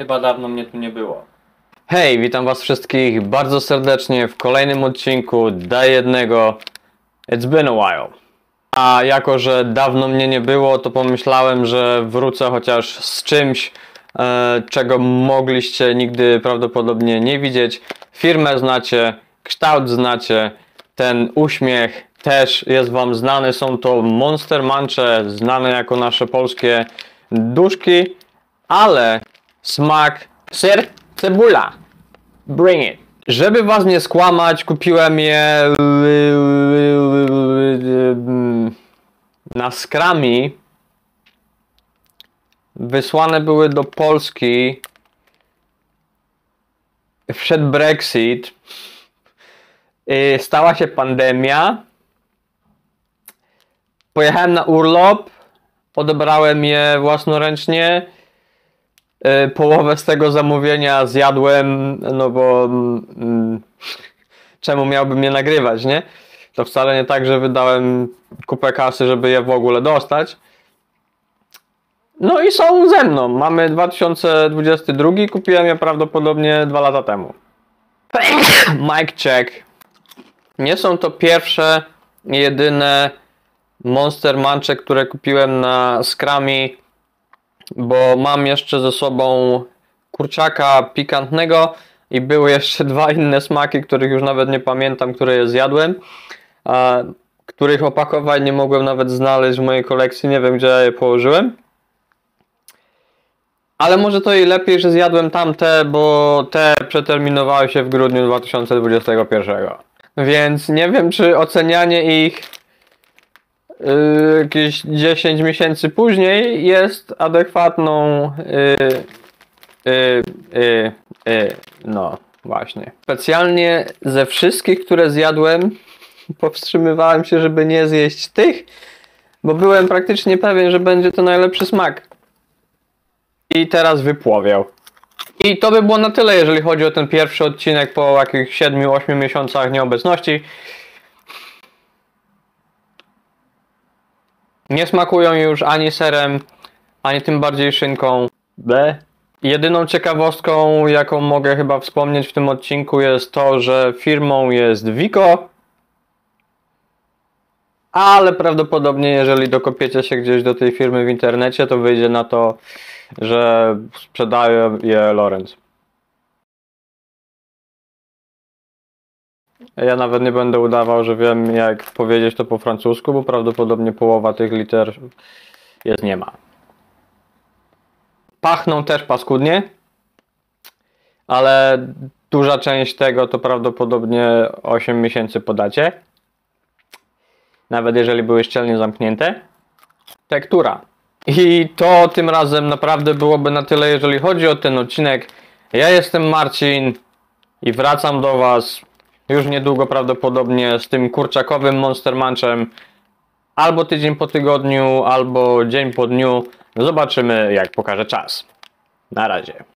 Chyba dawno mnie tu nie było. Hej, witam was wszystkich bardzo serdecznie w kolejnym odcinku Daj jednego. It's been a while. A jako, że dawno mnie nie było, to pomyślałem, że wrócę chociaż z czymś, czego mogliście nigdy prawdopodobnie nie widzieć. Firmę znacie, kształt znacie, ten uśmiech też jest wam znany. Są to Monster Munche, znane jako nasze polskie duszki, ale smak ser, cebula. Bring it. Żeby was nie skłamać, kupiłem je na Scrami. Wysłane były do Polski. Wszedł Brexit. Stała się pandemia. Pojechałem na urlop. Odebrałem je własnoręcznie. Połowę z tego zamówienia zjadłem, no bo czemu miałbym je nagrywać, nie? To wcale nie tak, że wydałem kupę kasy, żeby je w ogóle dostać. No i są ze mną. Mamy 2022, kupiłem je prawdopodobnie 2 lata temu. Mic check. Nie są to pierwsze, jedyne Monster Munche, które kupiłem na Scrami, bo mam jeszcze ze sobą kurczaka pikantnego i były jeszcze 2 inne smaki, których już nawet nie pamiętam, które je zjadłem, których opakowań nie mogłem nawet znaleźć w mojej kolekcji, nie wiem gdzie ja je położyłem. Ale może to i lepiej, że zjadłem tamte, bo te przeterminowały się w grudniu 2021. Więc nie wiem, czy ocenianie ich jakieś 10 miesięcy później jest adekwatną no właśnie. Specjalnie ze wszystkich, które zjadłem, powstrzymywałem się, żeby nie zjeść tych, bo byłem praktycznie pewien, że będzie to najlepszy smak. I teraz wypłowiał. I to by było na tyle, jeżeli chodzi o ten pierwszy odcinek po jakichś 7-8 miesiącach nieobecności. Nie smakują już ani serem, ani tym bardziej szynką. Ble. Jedyną ciekawostką, jaką mogę chyba wspomnieć w tym odcinku, jest to, że firmą jest Vico. Ale prawdopodobnie, jeżeli dokopiecie się gdzieś do tej firmy w internecie, to wyjdzie na to, że sprzedaje je Lorenz. Ja nawet nie będę udawał, że wiem jak powiedzieć to po francusku, bo prawdopodobnie połowa tych liter nie ma. Pachną też paskudnie, ale duża część tego to prawdopodobnie 8 miesięcy po dacie. Nawet jeżeli były szczelnie zamknięte. Tektura. I to tym razem naprawdę byłoby na tyle, jeżeli chodzi o ten odcinek. Ja jestem Marcin i wracam do was już niedługo prawdopodobnie z tym kurczakowym Monster Munchem. Albo tydzień po tygodniu, albo dzień po dniu. Zobaczymy jak pokaże czas. Na razie.